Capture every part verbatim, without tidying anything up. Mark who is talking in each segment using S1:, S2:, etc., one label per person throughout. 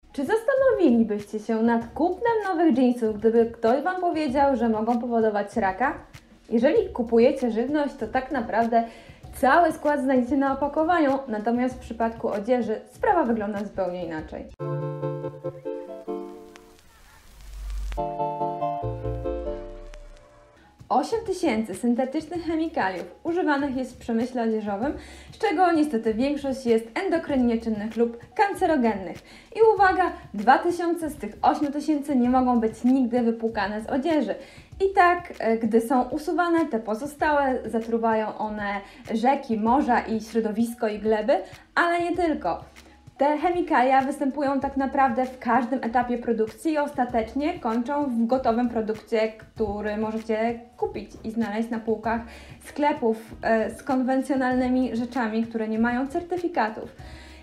S1: Czy zastanowilibyście się nad kupnem nowych jeansów, gdyby ktoś Wam powiedział, że mogą powodować raka? Jeżeli kupujecie żywność, to tak naprawdę cały skład znajdziecie na opakowaniu, natomiast w przypadku odzieży sprawa wygląda zupełnie inaczej. osiem tysięcy syntetycznych chemikaliów używanych jest w przemyśle odzieżowym, z czego niestety większość jest endokrynie czynnych lub kancerogennych. I uwaga, dwa tysiące z tych ośmiu tysięcy nie mogą być nigdy wypłukane z odzieży. I tak, gdy są usuwane, te pozostałe zatruwają one rzeki, morza i środowisko i gleby, ale nie tylko. Te chemikalia występują tak naprawdę w każdym etapie produkcji i ostatecznie kończą w gotowym produkcie, który możecie kupić i znaleźć na półkach sklepów z konwencjonalnymi rzeczami, które nie mają certyfikatów.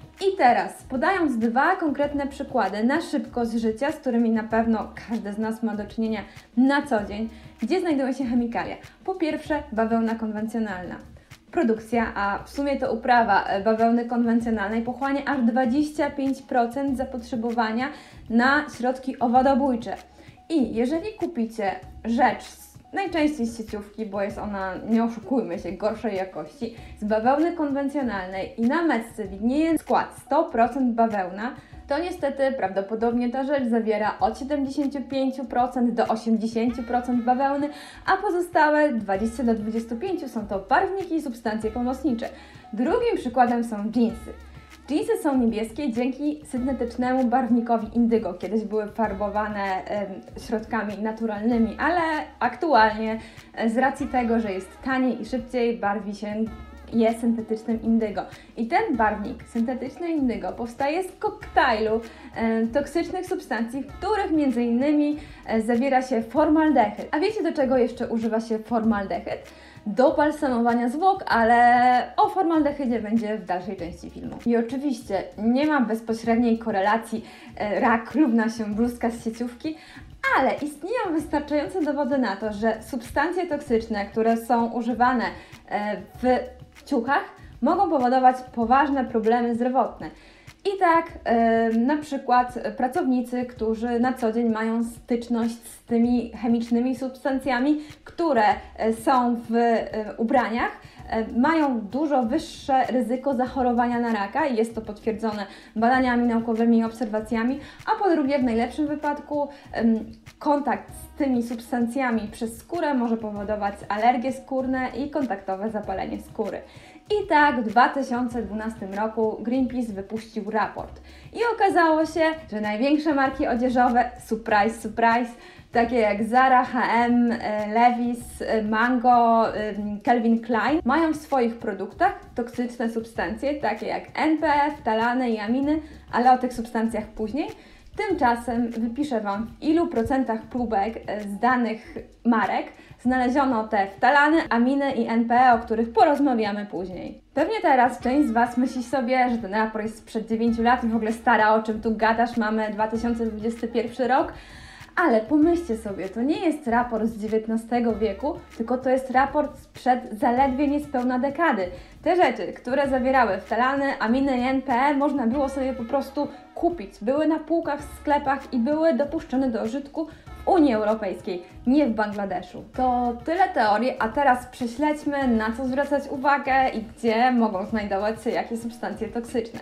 S1: I teraz, podając dwa konkretne przykłady na szybko z życia, z którymi na pewno każdy z nas ma do czynienia na co dzień, gdzie znajdują się chemikalia. Po pierwsze, bawełna konwencjonalna. Produkcja, a w sumie to uprawa bawełny konwencjonalnej pochłania aż dwadzieścia pięć procent zapotrzebowania na środki owadobójcze. I jeżeli kupicie rzecz, najczęściej z sieciówki, bo jest ona, nie oszukujmy się, gorszej jakości, z bawełny konwencjonalnej i na metce widnieje skład sto procent bawełna, to niestety prawdopodobnie ta rzecz zawiera od siedemdziesięciu pięciu procent do osiemdziesięciu procent bawełny, a pozostałe dwadzieścia do dwudziestu pięciu procent są to barwniki i substancje pomocnicze. Drugim przykładem są dżinsy. Dżinsy są niebieskie dzięki syntetycznemu barwnikowi indygo. Kiedyś były farbowane y, środkami naturalnymi, ale aktualnie y, z racji tego, że jest taniej i szybciej, barwi się je syntetycznym indygo. I ten barwnik, syntetyczny indygo, powstaje z koktajlu e, toksycznych substancji, w których między innymi e, zawiera się formaldehyd. A wiecie, do czego jeszcze używa się formaldehyd? Do balsamowania zwłok, ale o formaldehydzie będzie w dalszej części filmu. I oczywiście nie ma bezpośredniej korelacji e, rak równa się bluzka z sieciówki, ale istnieją wystarczające dowody na to, że substancje toksyczne, które są używane e, w ciuchach, mogą powodować poważne problemy zdrowotne. I tak yy, na przykład pracownicy, którzy na co dzień mają styczność z tymi chemicznymi substancjami, które y, są w y, ubraniach, y, mają dużo wyższe ryzyko zachorowania na raka i jest to potwierdzone badaniami naukowymi i obserwacjami, a po drugie w najlepszym wypadku y, kontakt z tymi substancjami przez skórę może powodować alergie skórne i kontaktowe zapalenie skóry. I tak w dwa tysiące dwunastym roku Greenpeace wypuścił raport i okazało się, że największe marki odzieżowe, surprise, surprise, takie jak Zara, H and M, Levi's, Mango, Calvin Klein, mają w swoich produktach toksyczne substancje, takie jak N P F, ftalany i aminy, ale o tych substancjach później. Tymczasem wypiszę Wam, w ilu procentach próbek z danych marek znaleziono te ftalany, aminy i N P E, o których porozmawiamy później. Pewnie teraz część z Was myśli sobie, że ten raport jest sprzed dziewięciu lat i w ogóle stara, o czym tu gadasz, mamy dwa tysiące dwudziesty pierwszy rok. Ale pomyślcie sobie, to nie jest raport z dziewiętnastego wieku, tylko to jest raport sprzed zaledwie niespełna dekady. Te rzeczy, które zawierały ftalany, aminy i N P E, można było sobie po prostu kupić. Były na półkach w sklepach i były dopuszczone do użytku w Unii Europejskiej, nie w Bangladeszu. To tyle teorii, a teraz prześledźmy, na co zwracać uwagę i gdzie mogą znajdować się jakie substancje toksyczne.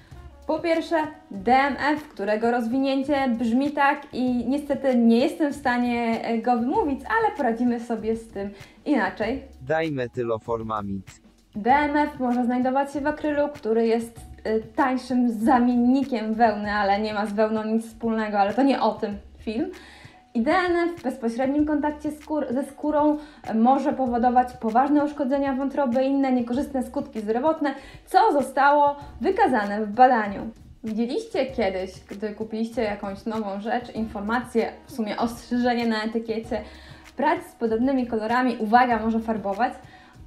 S1: Po pierwsze D M F, którego rozwinięcie brzmi tak i niestety nie jestem w stanie go wymówić, ale poradzimy sobie z tym inaczej.
S2: Dimetyloformamid.
S1: D M F może znajdować się w akrylu, który jest y, tańszym zamiennikiem wełny, ale nie ma z wełną nic wspólnego, ale to nie o tym film. I D N F w bezpośrednim kontakcie skór ze skórą może powodować poważne uszkodzenia wątroby i inne niekorzystne skutki zdrowotne, co zostało wykazane w badaniu. Widzieliście kiedyś, gdy kupiliście jakąś nową rzecz, informację, w sumie ostrzeżenie na etykiecie, prać z podobnymi kolorami, uwaga, może farbować?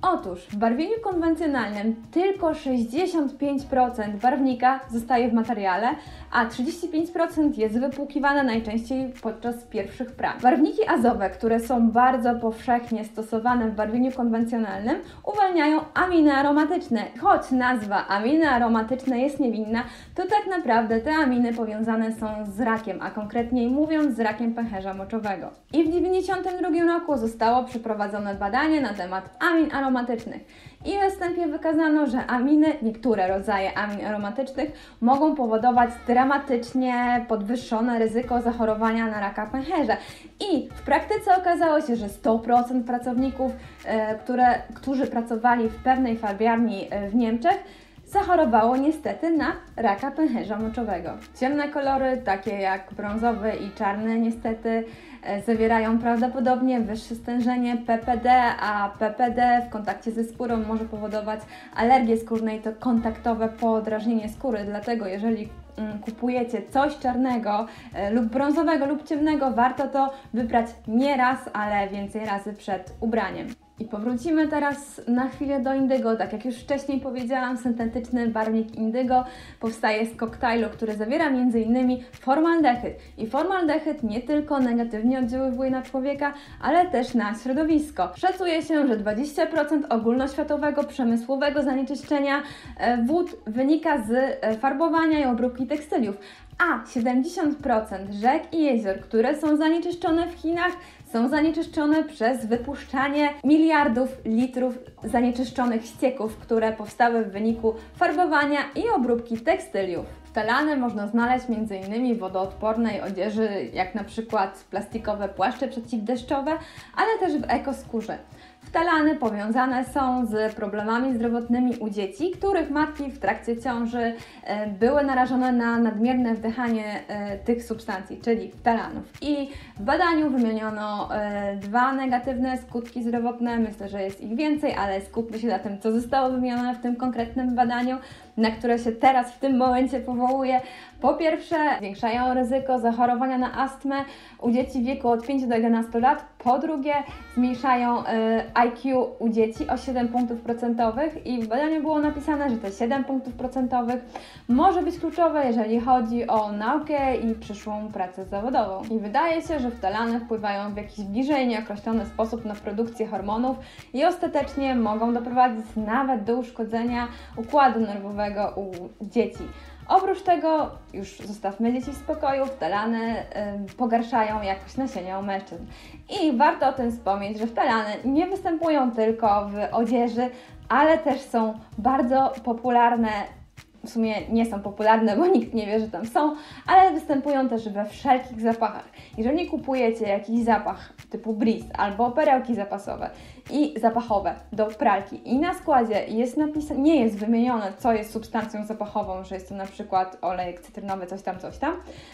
S1: Otóż w barwieniu konwencjonalnym tylko sześćdziesiąt pięć procent barwnika zostaje w materiale, a trzydzieści pięć procent jest wypłukiwane najczęściej podczas pierwszych prac. Barwniki azowe, które są bardzo powszechnie stosowane w barwieniu konwencjonalnym, uwalniają aminy aromatyczne. Choć nazwa aminy aromatyczne jest niewinna, to tak naprawdę te aminy powiązane są z rakiem, a konkretniej mówiąc z rakiem pęcherza moczowego. I w dziewięćdziesiątym drugim roku zostało przeprowadzone badanie na temat amin aromatycznych. I we wstępie wykazano, że aminy, niektóre rodzaje amin aromatycznych mogą powodować dramatycznie podwyższone ryzyko zachorowania na raka pęcherza. I w praktyce okazało się, że sto procent pracowników, e, które, którzy pracowali w pewnej farbiarni e, w Niemczech, zachorowało niestety na raka pęcherza moczowego. Ciemne kolory, takie jak brązowy i czarny, niestety e, zawierają prawdopodobnie wyższe stężenie P P D, a P P D w kontakcie ze skórą może powodować alergię skórną i to kontaktowe podrażnienie skóry. Dlatego jeżeli mm, kupujecie coś czarnego e, lub brązowego lub ciemnego, warto to wybrać nie raz, ale więcej razy przed ubraniem. I powrócimy teraz na chwilę do indygo. Tak jak już wcześniej powiedziałam, syntetyczny barwnik indygo powstaje z koktajlu, który zawiera między innymi formaldehyd. I formaldehyd nie tylko negatywnie oddziaływuje na człowieka, ale też na środowisko. Szacuje się, że dwadzieścia procent ogólnoświatowego przemysłowego zanieczyszczenia wód wynika z farbowania i obróbki tekstyliów, a siedemdziesiąt procent rzek i jezior, które są zanieczyszczone w Chinach, są zanieczyszczone przez wypuszczanie miliardów litrów zanieczyszczonych ścieków, które powstały w wyniku farbowania i obróbki tekstyliów. Wtalane można znaleźć między innymi w wodoodpornej odzieży, jak na przykład plastikowe płaszcze przeciwdeszczowe, ale też w ekoskórze. Wtalany powiązane są z problemami zdrowotnymi u dzieci, których matki w trakcie ciąży e, były narażone na nadmierne wdychanie e, tych substancji, czyli wtalanów. I w badaniu wymieniono e, dwa negatywne skutki zdrowotne, myślę, że jest ich więcej, ale skupmy się na tym, co zostało wymienione w tym konkretnym badaniu, na które się teraz w tym momencie powołuję. Po pierwsze, zwiększają ryzyko zachorowania na astmę u dzieci w wieku od pięciu do jedenastu lat. Po drugie, zmniejszają y, I Q u dzieci o siedem punktów procentowych i w badaniu było napisane, że te siedem punktów procentowych może być kluczowe, jeżeli chodzi o naukę i przyszłą pracę zawodową. I wydaje się, że wtalane wpływają w jakiś bliżej nieokreślony sposób na produkcję hormonów i ostatecznie mogą doprowadzić nawet do uszkodzenia układu nerwowego u dzieci. Oprócz tego, już zostawmy dzieci w spokoju, wtalane y, pogarszają jakość nasienia u mężczyzn. I warto o tym wspomnieć, że wtalane nie występują tylko w odzieży, ale też są bardzo popularne, w sumie nie są popularne, bo nikt nie wie, że tam są, ale występują też we wszelkich zapachach. Jeżeli kupujecie jakiś zapach typu Breeze albo perełki zapasowe i zapachowe do pralki i na składzie jest napisane, nie jest wymienione, co jest substancją zapachową, że jest to na przykład olej cytrynowy, coś tam, coś tam,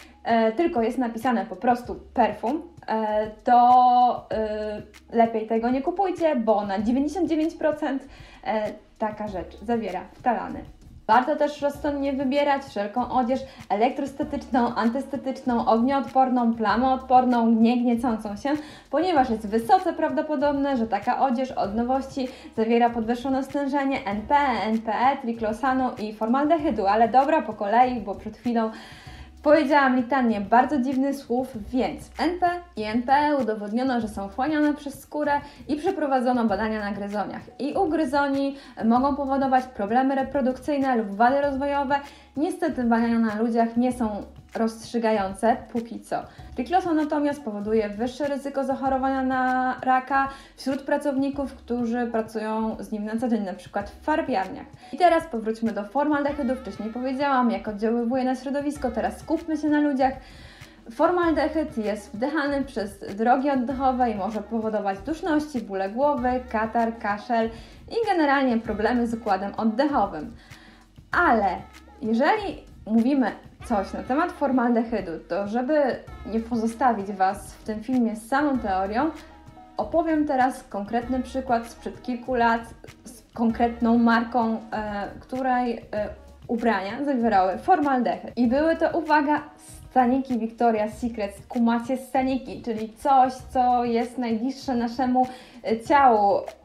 S1: e, tylko jest napisane po prostu perfum, e, to e, lepiej tego nie kupujcie, bo na dziewięćdziesiąt dziewięć procent e, taka rzecz zawiera wtalany. Warto też rozsądnie wybierać wszelką odzież elektrostatyczną, antystetyczną, ognioodporną, plamoodporną, niegniecącą się, ponieważ jest wysoce prawdopodobne, że taka odzież od nowości zawiera podwyższone stężenie N P, N P E, triklosanu i formaldehydu, ale dobra, po kolei, bo przed chwilą powiedziałam litanię bardzo dziwnych słów, więc N P i N P E udowodniono, że są wchłaniane przez skórę i przeprowadzono badania na gryzoniach. I u gryzoni mogą powodować problemy reprodukcyjne lub wady rozwojowe. Niestety badania na ludziach nie są rozstrzygające póki co. Triklosan natomiast powoduje wyższe ryzyko zachorowania na raka wśród pracowników, którzy pracują z nim na co dzień, na przykład w farbiarniach. I teraz powróćmy do formaldehydu. Wcześniej powiedziałam, jak oddziaływuje na środowisko, teraz skupmy się na ludziach. Formaldehyd jest wdychany przez drogi oddechowe i może powodować duszności, bóle głowy, katar, kaszel i generalnie problemy z układem oddechowym. Ale jeżeli mówimy coś na temat formaldehydu, to żeby nie pozostawić Was w tym filmie z samą teorią, opowiem teraz konkretny przykład sprzed kilku lat z konkretną marką, e, której e, ubrania zawierały formaldehyd. I były to, uwaga, staniki Victoria's Secret, kumacie staniki, czyli coś, co jest najbliższe naszemu ciału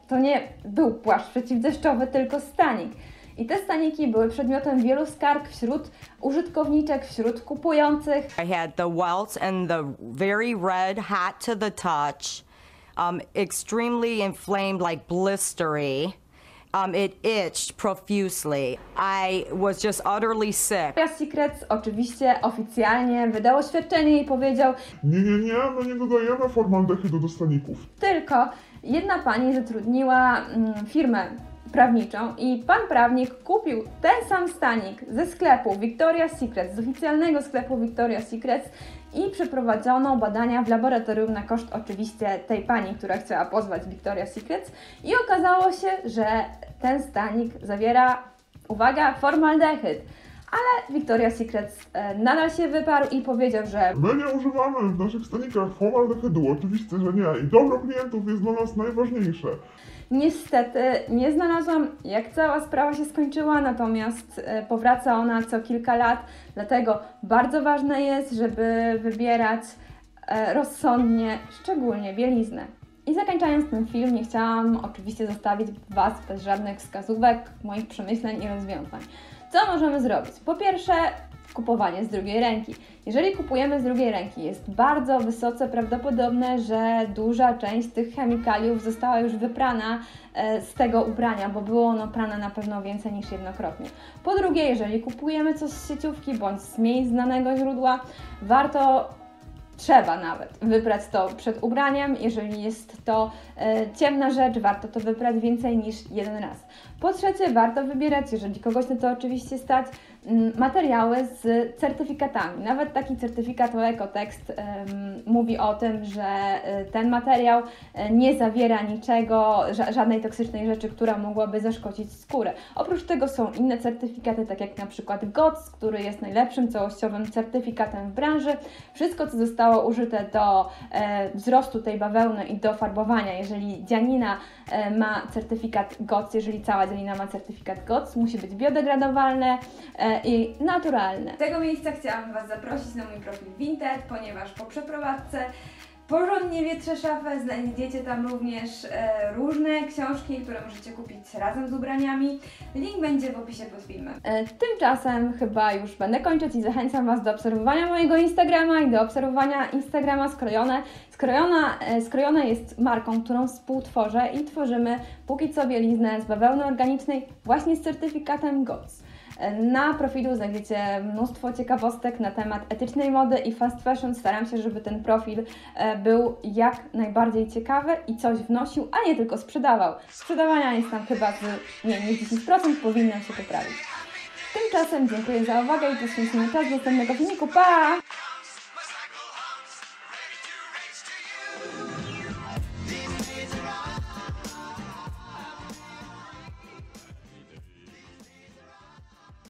S1: to nie był płaszcz przeciwdeszczowy, tylko stanik. I te staniki były przedmiotem wielu skarg wśród użytkowniczek, wśród kupujących.
S3: I had the welts and the very red hat to the touch, um, extremely inflamed, like blistery. Um, it itched profusely. I was just utterly sick.
S1: Victoria's Secret oczywiście oficjalnie wydał oświadczenie i powiedział:
S4: Nie, nie, nie, my nie dodajemy formaldehydu do staników.
S1: tylko jedna pani zatrudniła mm, firmę prawniczą i pan prawnik kupił ten sam stanik ze sklepu Victoria's Secret, z oficjalnego sklepu Victoria's Secret i przeprowadzono badania w laboratorium na koszt oczywiście tej pani, która chciała pozwać Victoria's Secret i okazało się, że ten stanik zawiera, uwaga, formaldehyd. Ale Victoria's Secret e, nadal się wyparł i powiedział, że
S4: My nie używamy w naszych stanikach formaldehydu, oczywiście, że nie. I dobro klientów jest dla nas najważniejsze.
S1: niestety nie znalazłam, jak cała sprawa się skończyła, natomiast e, powraca ona co kilka lat, dlatego bardzo ważne jest, żeby wybierać e, rozsądnie, szczególnie bieliznę. I zakończając ten film, nie chciałam oczywiście zostawić Was bez żadnych wskazówek, moich przemyśleń i rozwiązań. Co możemy zrobić? Po pierwsze, kupowanie z drugiej ręki. Jeżeli kupujemy z drugiej ręki, jest bardzo wysoce prawdopodobne, że duża część tych chemikaliów została już wyprana e, z tego ubrania, bo było ono prane na pewno więcej niż jednokrotnie. Po drugie, jeżeli kupujemy coś z sieciówki bądź z miejsc znanego źródła, warto Trzeba nawet wyprać to przed ubraniem. Jeżeli jest to e, ciemna rzecz, warto to wyprać więcej niż jeden raz. Po trzecie, warto wybierać, jeżeli kogoś na to oczywiście stać, m, materiały z certyfikatami. Nawet taki certyfikat o Ekotekst em, mówi o tym, że e, ten materiał e, nie zawiera niczego, ża żadnej toksycznej rzeczy, która mogłaby zaszkodzić skórę. Oprócz tego są inne certyfikaty, tak jak na przykład G O C, który jest najlepszym całościowym certyfikatem w branży. Wszystko, co zostało użyte do e, wzrostu tej bawełny i do farbowania, jeżeli dzianina e, ma certyfikat G O C, jeżeli cała dzianina ma certyfikat G O C, musi być biodegradowalne e, i naturalne. Z tego miejsca chciałam Was zaprosić na mój profil Vinted, ponieważ po przeprowadzce porządnie wietrzę szafę, znajdziecie tam również e, różne książki, które możecie kupić razem z ubraniami. Link będzie w opisie pod filmem. E, tymczasem chyba już będę kończyć i zachęcam Was do obserwowania mojego Instagrama i do obserwowania Instagrama Skrojone. Skrojona, e, Skrojone jest marką, którą współtworzę i tworzymy póki co bieliznę z bawełny organicznej właśnie z certyfikatem G O C. Na profilu znajdziecie mnóstwo ciekawostek na temat etycznej mody i fast fashion. Staram się, żeby ten profil był jak najbardziej ciekawy i coś wnosił, a nie tylko sprzedawał. Sprzedawania jest tam chyba z mniej niż dziesięć procent, powinnam się poprawić. Tymczasem dziękuję za uwagę i poświęcenie czasu do następnego filmiku. Pa!